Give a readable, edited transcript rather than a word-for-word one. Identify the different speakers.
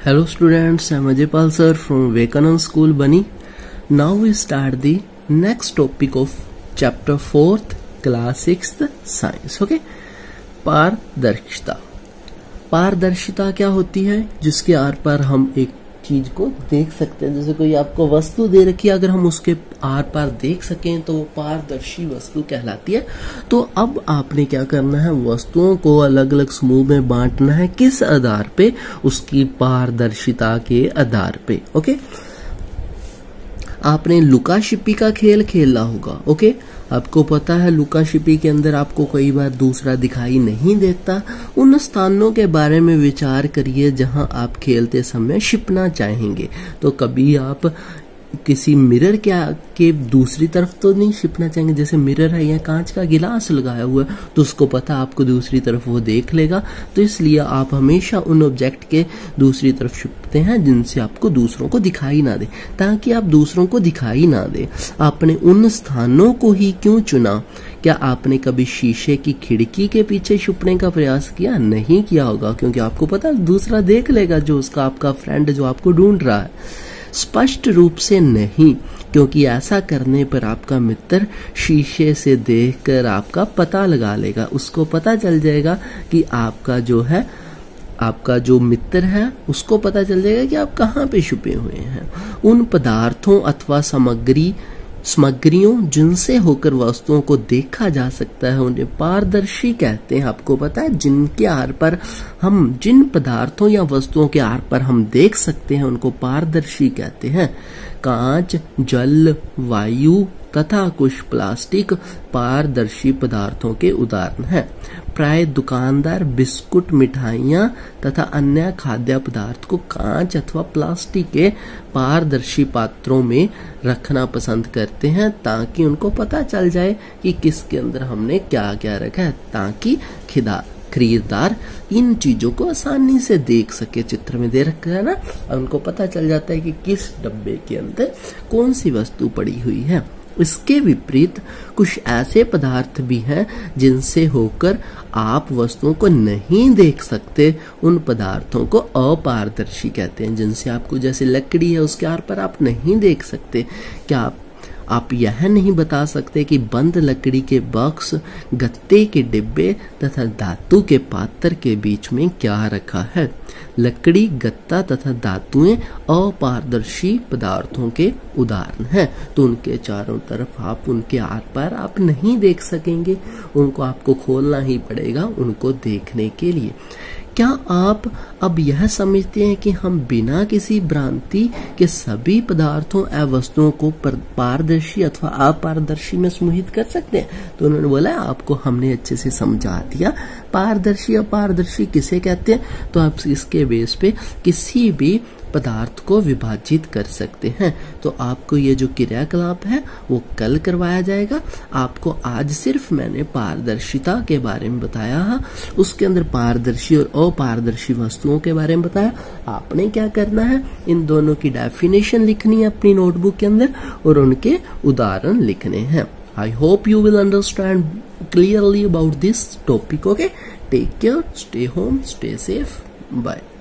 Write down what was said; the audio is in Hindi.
Speaker 1: Hello students, I am Ajaypal sir from Vivekanand School Bani. Now we start the next topic of chapter 4th class 6th science. Okay, पारदर्शिता. पारदर्शिता क्या होती है? जिसके आर पार हम एक चीज को देख सकते हैं. जैसे कोई आपको वस्तु दे रखी है, अगर हम उसके आर पार देख सकें तो वो पारदर्शी वस्तु कहलाती है. तो अब आपने क्या करना है, वस्तुओं को अलग अलग समूह में बांटना है. किस आधार पे? उसकी पारदर्शिता के आधार पे. ओके, आपने लुका छिपी का खेल खेला होगा. ओके, आपको पता है लुका छिपी के अंदर आपको कई बार दूसरा दिखाई नहीं देता. उन स्थानों के बारे में विचार करिए जहां आप खेलते समय छिपना चाहेंगे. तो कभी आप किसी मिरर के दूसरी तरफ तो नहीं छिपना चाहेंगे. जैसे मिरर है या कांच का गिलास लगाया हुआ है तो उसको पता आपको दूसरी तरफ वो देख लेगा. तो इसलिए आप हमेशा उन ऑब्जेक्ट के दूसरी तरफ छिपते हैं जिनसे आपको दूसरों को दिखाई ना दे. ताकि आप दूसरों को दिखाई ना दे, आपने उन स्थानों को ही क्यों चुना? क्या आपने कभी शीशे की खिड़की के पीछे छुपने का प्रयास किया? नहीं किया होगा, क्योंकि आपको पता दूसरा देख लेगा, जो उसका आपका फ्रेंड जो आपको ढूंढ रहा है. स्पष्ट रूप से नहीं, क्योंकि ऐसा करने पर आपका मित्र शीशे से देखकर आपका पता लगा लेगा. उसको पता चल जाएगा कि आपका जो मित्र है उसको पता चल जाएगा कि आप कहाँ पे छुपे हुए हैं. उन पदार्थों अथवा सामग्रियों जिनसे होकर वस्तुओं को देखा जा सकता है उन्हें पारदर्शी कहते हैं. आपको पता है जिनके आर पर हम जिन पदार्थों या वस्तुओं के आर पर हम देख सकते हैं उनको पारदर्शी कहते हैं. कांच, जल, वायु तथा कुछ प्लास्टिक पारदर्शी पदार्थों के उदाहरण हैं. प्राय दुकानदार बिस्कुट, मिठाइयाँ तथा अन्य खाद्य पदार्थ को कांच अथवा प्लास्टिक के पारदर्शी पात्रों में रखना पसंद करते हैं, ताकि उनको पता चल जाए कि किसके अंदर हमने क्या क्या रखा है, ताकि खरीदार इन चीजों को आसानी से देख सके. चित्र में दे रखा है ना, उनको पता चल जाता है कि किस डब्बे के अंदर कौन सी वस्तु पड़ी हुई है. इसके विपरीत कुछ ऐसे पदार्थ भी हैं जिनसे होकर आप वस्तुओं को नहीं देख सकते. उन पदार्थों को अपारदर्शी कहते हैं. जिनसे आपको, जैसे लकड़ी है, उसके आर पर आप नहीं देख सकते. क्या आप यह नहीं बता सकते कि बंद लकड़ी के बॉक्स, गत्ते के डिब्बे तथा धातु के पात्र के बीच में क्या रखा है? लकड़ी, गत्ता तथा धातुएं अपारदर्शी पदार्थों के उदाहरण हैं. तो उनके चारों तरफ आप उनके आर पार आप नहीं देख सकेंगे. उनको आपको खोलना ही पड़ेगा उनको देखने के लिए. क्या आप अब यह समझते हैं कि हम बिना किसी भ्रांति के सभी पदार्थों एवं वस्तुओं को पारदर्शी अथवा अपारदर्शी में समूहित कर सकते हैं? तो उन्होंने बोला आपको हमने अच्छे से समझा दिया पारदर्शी अपारदर्शी किसे कहते हैं. तो आप इसके बेस पे किसी भी पदार्थ को विभाजित कर सकते हैं. तो आपको ये जो क्रियाकलाप है वो कल करवाया जाएगा. आपको आज सिर्फ मैंने पारदर्शिता के बारे में बताया है, उसके अंदर पारदर्शी और अपारदर्शी वस्तुओं के बारे में बताया. आपने क्या करना है, इन दोनों की डेफिनेशन लिखनी है अपनी नोटबुक के अंदर और उनके उदाहरण लिखने हैं. I hope you will understand clearly about this topic. Okay, take care, stay home, stay safe, bye.